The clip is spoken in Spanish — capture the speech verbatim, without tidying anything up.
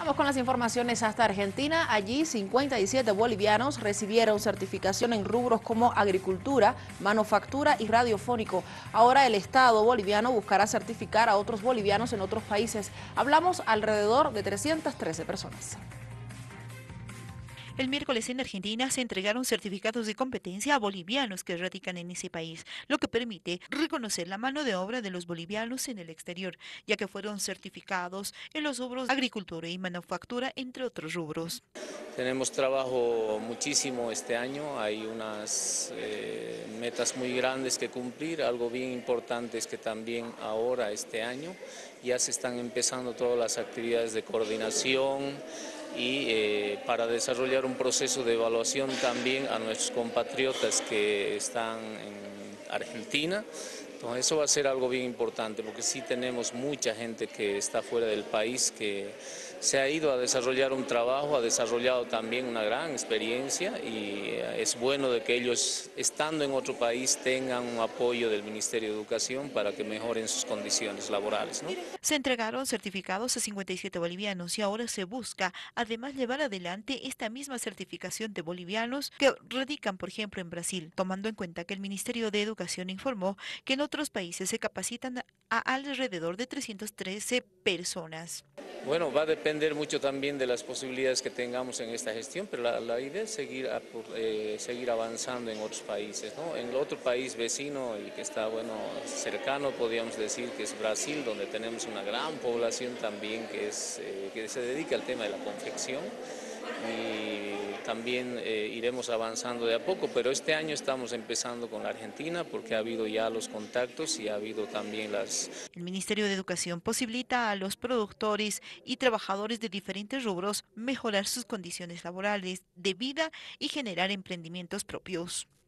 Vamos con las informaciones hasta Argentina. Allí cincuenta y siete bolivianos recibieron certificación en rubros como agricultura, manufactura y radiofónico. Ahora el Estado boliviano buscará certificar a otros bolivianos en otros países. Hablamos alrededor de trescientas trece personas. El miércoles en Argentina se entregaron certificados de competencia a bolivianos que radican en ese país, lo que permite reconocer la mano de obra de los bolivianos en el exterior, ya que fueron certificados en los rubros agricultura y manufactura, entre otros rubros. Tenemos trabajo muchísimo este año, hay unas eh, metas muy grandes que cumplir. Algo bien importante es que también ahora, este año, ya se están empezando todas las actividades de coordinación y eh, para desarrollar un proceso de evaluación también a nuestros compatriotas que están en Argentina. Entonces eso va a ser algo bien importante porque sí tenemos mucha gente que está fuera del país que se ha ido a desarrollar un trabajo, ha desarrollado también una gran experiencia y es bueno de que ellos, estando en otro país, tengan un apoyo del Ministerio de Educación para que mejoren sus condiciones laborales, ¿no? Se entregaron certificados a cincuenta y siete bolivianos y ahora se busca además llevar adelante esta misma certificación de bolivianos que radican, por ejemplo, en Brasil, tomando en cuenta que el Ministerio de Educación informó que en otros países se capacitan a alrededor de trescientas trece personas. Bueno, va a depender mucho también de las posibilidades que tengamos en esta gestión, pero la, la idea es seguir, a, eh, seguir avanzando en otros países, ¿no? En el otro país vecino y que está, bueno, cercano, podríamos decir que es Brasil, donde tenemos una gran población también que, es, eh, que se dedica al tema de la confección. Y también eh, iremos avanzando de a poco, pero este año estamos empezando con la Argentina porque ha habido ya los contactos y ha habido también las... El Ministerio de Educación posibilita a los productores y trabajadores de diferentes rubros mejorar sus condiciones laborales, de vida y generar emprendimientos propios.